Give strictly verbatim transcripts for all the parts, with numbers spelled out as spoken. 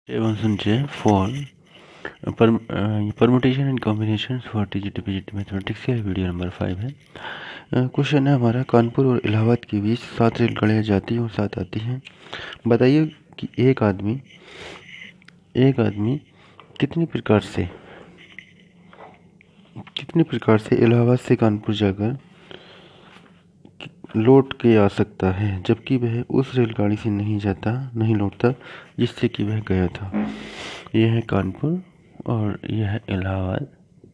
Seven J for perm, uh, permutation and combinations for T G T P G T mathematics का video number five है। Question है हमारा, कानपुर और इलाहाबाद के बीच सात रेलगाड़ियाँ जाती हैं और सात आती हैं। बताइए कि एक आदमी एक आदमी कितनी प्रकार से कितनी प्रकार से इलाहाबाद से कानपुर जाकर लौट के आ सकता है, जबकि वह उस रेलगाड़ी से नहीं जाता नहीं लौटता जिससे कि वह गया था। यह है कानपुर और यह है इलाहाबाद।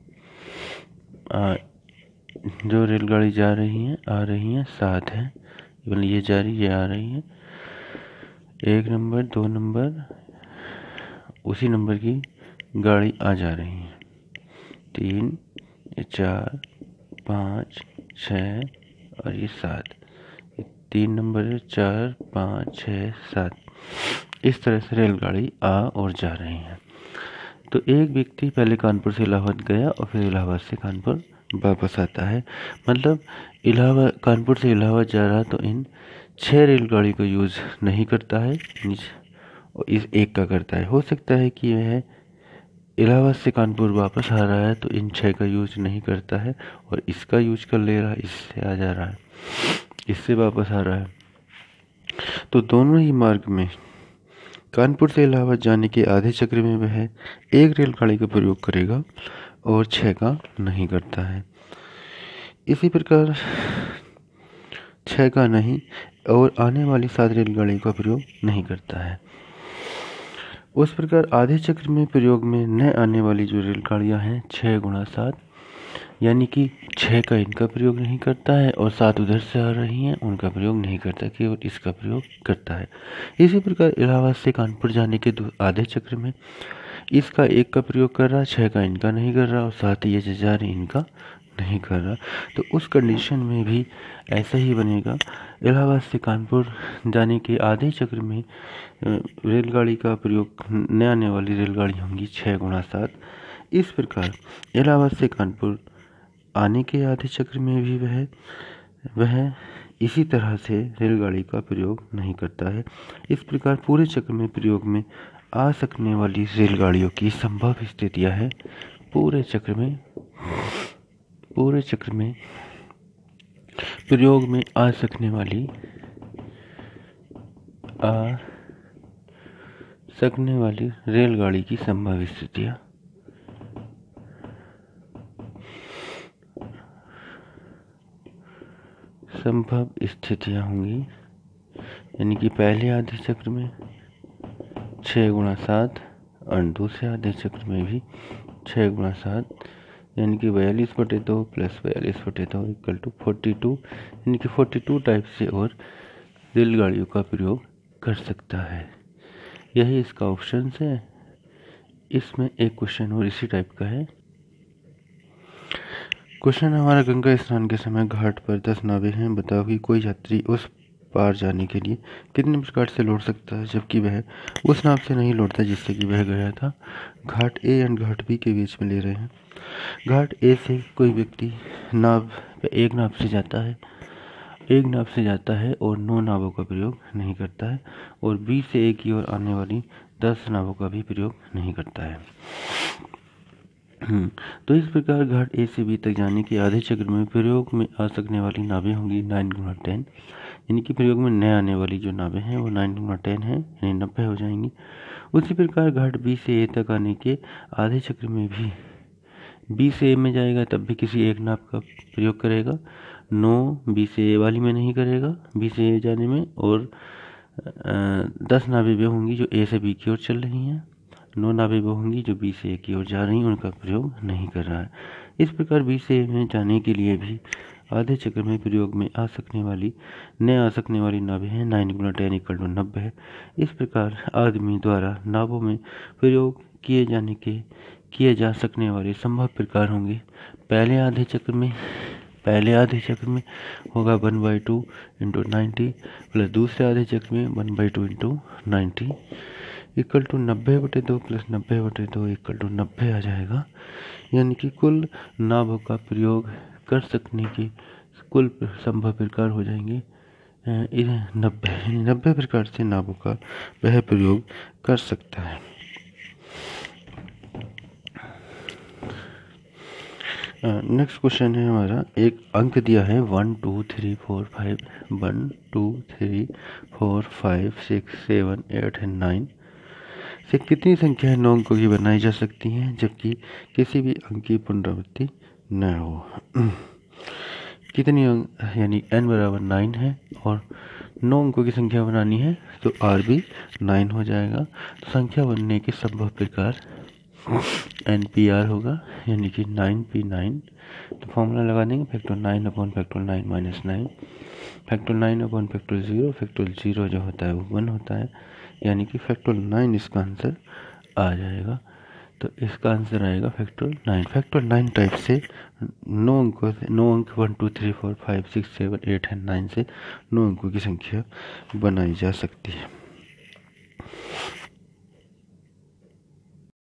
जो रेलगाड़ी जा रही है आ रही है सात है, ये जा रही ये आ रही है। एक नंबर दो नंबर उसी नंबर की गाड़ी आ जा रही है। तीन चार पाँच छः और ये सात, तीन नंबर चार पाँच छः सात, इस तरह से रेलगाड़ी आ और जा रही है। तो एक व्यक्ति पहले कानपुर से इलाहाबाद गया और फिर इलाहाबाद से कानपुर वापस आता है। मतलब इलाहाबाद कानपुर से इलाहाबाद जा रहा तो इन छह रेलगाड़ी को यूज़ नहीं करता है और इस एक का करता है। हो सकता है कि वह इलाहाबाद से कानपुर वापस आ रहा है तो इन छः का यूज नहीं करता है और इसका यूज कर ले रहा है, इससे आ जा रहा है, इससे वापस आ रहा है। तो दोनों ही मार्ग में कानपुर से इलाहाबाद जाने के आधे चक्र में वह एक रेलगाड़ी का प्रयोग करेगा और छः का नहीं करता है। इसी प्रकार छः का नहीं और आने वाली सात रेलगाड़ी का प्रयोग नहीं करता है। उस प्रकार आधे चक्र में प्रयोग में न आने वाली जो रेलगाड़ियाँ हैं छः गुणा सात, यानी कि छः का इनका प्रयोग नहीं करता है और सात उधर से आ रही हैं उनका प्रयोग नहीं करता, केवल इसका प्रयोग करता है। इसी प्रकार इलाहाबाद से कानपुर जाने के आधे चक्र में इसका एक का प्रयोग कर रहा, छः का इनका नहीं कर रहा और सात ये जो जा रही इनका नहीं कर रहा। तो उस कंडीशन में भी ऐसा ही बनेगा। इलाहाबाद से कानपुर जाने के आधे चक्र में रेलगाड़ी का प्रयोग न आने वाली रेलगाड़ी होंगी छः गुणा सात। इस प्रकार इलाहाबाद से कानपुर आने के आधे चक्र में भी वह वह इसी तरह से रेलगाड़ी का प्रयोग नहीं करता है। इस प्रकार पूरे चक्र में प्रयोग में आ सकने वाली रेलगाड़ियों की संभव स्थितियाँ हैं। पूरे चक्र में पूरे चक्र में प्रयोग में आ सकने वाली आ सकने वाली रेलगाड़ी की संभव स्थितियाँ संभव स्थितियाँ होंगी, यानी कि पहले आधे चक्र में छः गुणा सात और दूसरे आधे चक्र में भी छः गुणा सात, यानी कि बयालीस बटे दो प्लस बयालीस बटे दो इक्वल टू फोर्टी टू, यानी कि फोर्टी टू टाइप से और रेलगाड़ियों का प्रयोग कर सकता है। यही इसका ऑप्शन है। इसमें एक क्वेश्चन और इसी टाइप का है। क्वेश्चन हमारा, गंगा स्नान के समय घाट पर दस नावें हैं, बताओ कि कोई यात्री उस पार जाने के लिए कितने प्रकार से लौट सकता है, जबकि वह उस नाव से नहीं लौटता जिससे कि वह गया था। घाट ए एंड घाट बी के बीच में ले रहे हैं। घाट ए से कोई व्यक्ति नाव पे एक नाव से जाता है एक नाव से जाता है और नौ नावों का प्रयोग नहीं करता है, और बी से ए की ओर आने वाली दस नावों का भी प्रयोग नहीं करता है। तो इस प्रकार घाट ए से बी तक जाने के आधे चक्र में प्रयोग में आ सकने वाली नावें होंगी नाइन गुणा टेन, यानी कि प्रयोग में न आने वाली जो नावें हैं वो नाइन गुणा टेन है, यानी नब्बे हो जाएंगी। उसी प्रकार घाट बी से ए तक आने के आधे चक्र में भी बी से ए में जाएगा तब भी किसी एक नाव का प्रयोग करेगा, नौ बी से ए वाली में नहीं करेगा बी से ए जाने में, और दस नावें वे होंगी जो ए से बी की ओर चल रही हैं, नौ नावें वो होंगी जो बी से ए की ओर जा रही हैं, उनका प्रयोग नहीं कर रहा है। इस प्रकार बी से ए में जाने के लिए भी आधे चक्र में प्रयोग में आ सकने वाली न आ सकने वाली नावें हैं नाइन गुना टेन इक्वल टू नब्बे है। इस प्रकार आदमी द्वारा नावों में प्रयोग किए जाने के किए जा सकने वाले संभव प्रकार होंगे। पहले आधे चक्र में पहले आधे चक्र में होगा one by two into ninety plus दूसरे आधे चक्र में one by two into ninety equal to नब्बे बटे दो प्लस नब्बे बटे दो इक्वल टू नब्बे आ जाएगा, यानी कि कुल नावों का प्रयोग कर सकने के कुल संभव प्रकार हो जाएंगे नब्बे नब्बे प्रकार से नावों का वह प्रयोग कर सकता है। नेक्स्ट क्वेश्चन है हमारा, एक अंक दिया है one two three four five, one two three four five six seven eight and nine से कितनी संख्याएं नौ अंकों की बनाई जा सकती हैं जबकि किसी भी अंक की पुनरावृत्ति न हो। कितनी अंक, यानी n बराबर नाइन है और नौ अंकों की संख्या बनानी है तो r भी नाइन हो जाएगा। संख्या बनने के संभव प्रकार एन पी आर होगा, यानी कि नाइन पी नाइन। तो फॉर्मूला लगा देंगे, factor nine upon factor nine minus nine, factor nine upon factor zero, factor zero जो होता है वो वन होता है, यानी कि फैक्टर नाइन इसका आंसर आ जाएगा। तो इसका आंसर आएगा factor nine. Factor nine type से नौ अंकों से नौ अंक one two three four five six seven eight and nine से नौ अंकों की संख्या बनाई जा सकती है।